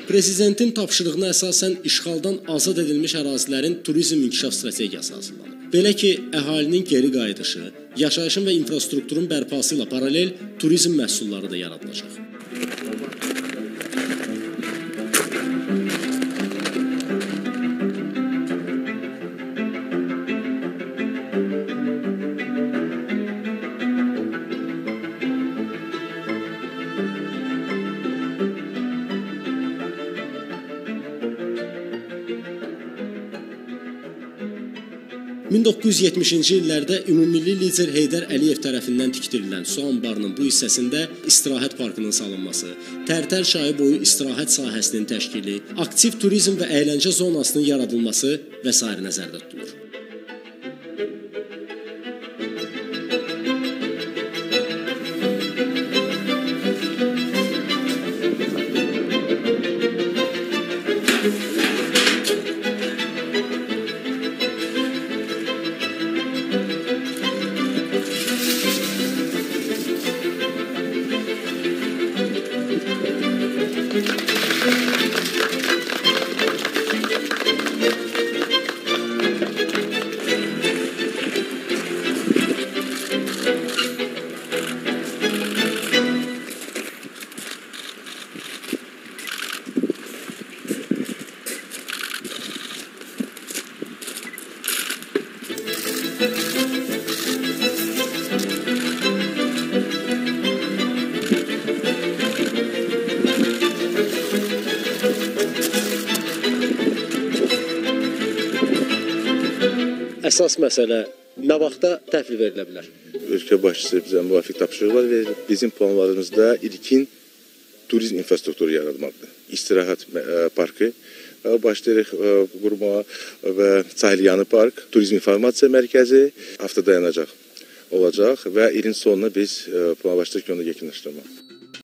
Prezidentin tapşırığına əsasən işğaldan azad edilmiş ərazilərin turizm inkişaf strategiyası hazırlanıb. Belə ki, əhalinin geri qayıdışı, yaşayışın və infrastrukturun bərpası ilə paralel turizm məhsulları da yaradılacaq. 1970-ci illərdə ümummilli lider Heydər Əliyev tərəfindən tikdirilən su anbarının bu hissəsində istirahət parkının salınması, Tərtər çayı boyu istirahət sahəsinin təşkili, aktiv turizm və əyləncə zonasının yaradılması və s. nəzərdə tutulur. Əsas məsələ nə vaxtda təhvil verilə bilər? Ölkə başçısı bizə müvafiq tapşırıqlar verir. Bizim planlarımızda ilkin turizm infrastrukturu yaratmaqdır. İstirahət parkı başlayırıq qurmağa və Çaylıyanı park, turizm informasiya mərkəzi, avtodayanacaq olacaq və ilin sonuna biz planlaşdırırıq onu yekunlaşdırmaq.